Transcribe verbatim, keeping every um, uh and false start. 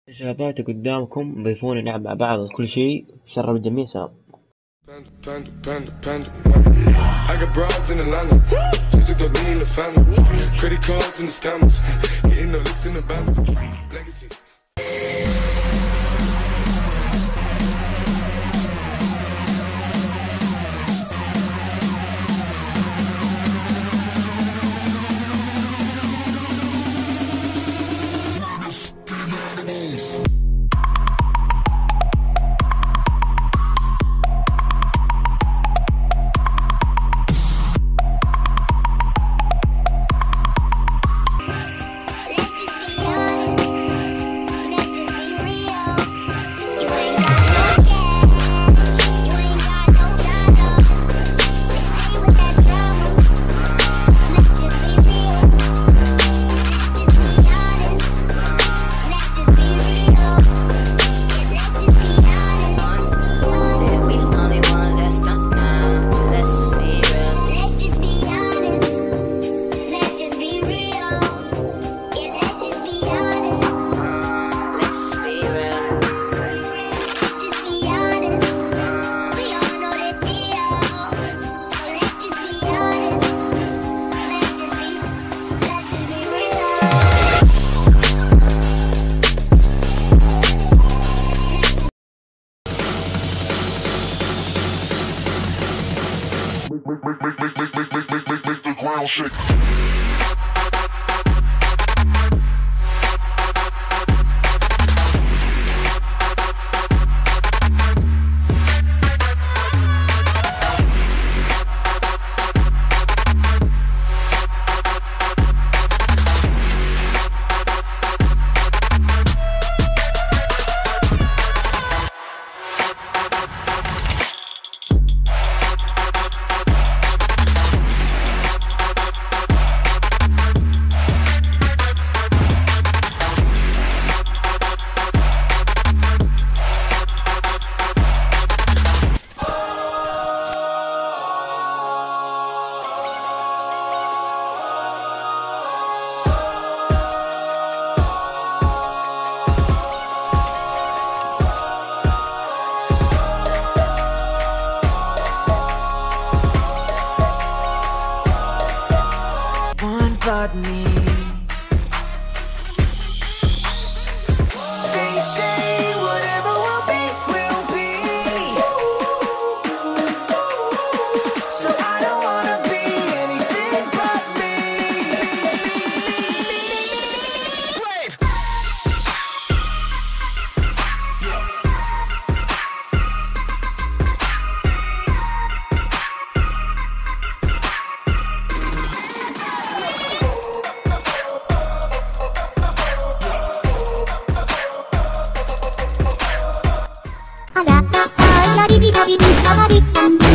شباب قدامكم ضيفونا نلعب مع بعض كل شيء. شرب الجميع. سلام. Panda, panda, panda, panda. I got broads in Atlanta, just to lean in the family. Credit cards and the scammers, hitting the licks in the band. Legacies. Make, make, make, make, make, make, make, make, make, make the ground shake. But me, they say whatever will be, will be. So I don't wanna be anything but me. Brave. あらさ、さいなりびたびびたまりたんだ。